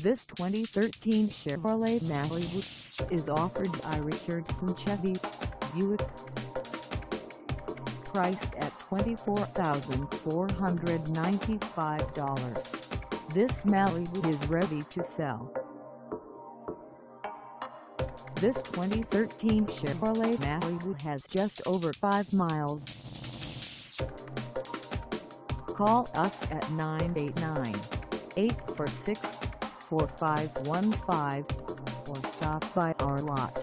This 2013 Chevrolet Malibu is offered by Richardson Chevy, Buick. Priced at $24,495, this Malibu is ready to sell. This 2013 Chevrolet Malibu has just over 5 miles. Call us at 989-846-4515 or stop by our lot.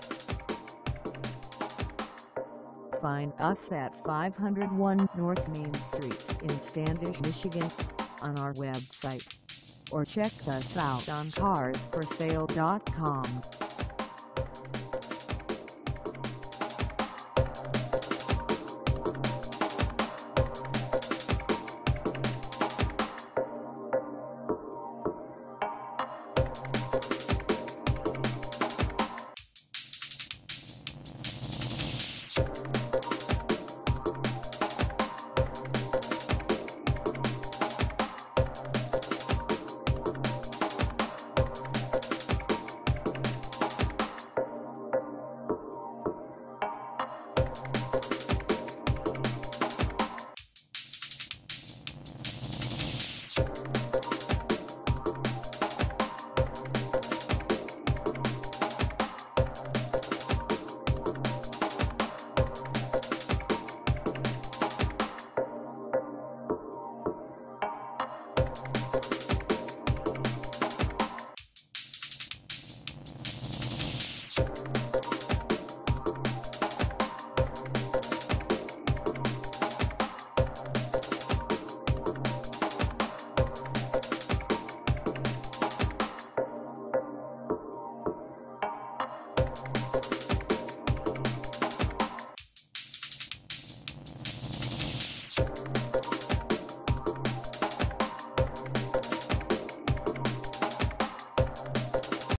Find us at 501 North Main Street in Standish, Michigan, on our website, or check us out on carsforsale.com.